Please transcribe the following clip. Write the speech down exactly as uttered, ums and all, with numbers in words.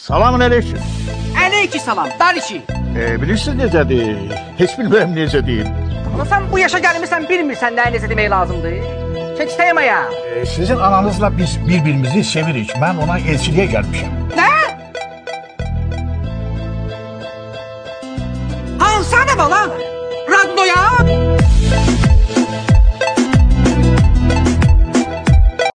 Salamün aleyküm. Aleyküm salam, dar işi. Ee, bilirsiniz necədir? Heç bilmirəm necədir. Ama sen bu yaşa gelmişsen bilmirsen ne neyse demeyi lazımdı. Çek isteyeme ya. Ee, sizin ananızla biz birbirimizi sevirik. Ben ona elçiliğe gelmişim. Ne? Hansana bala?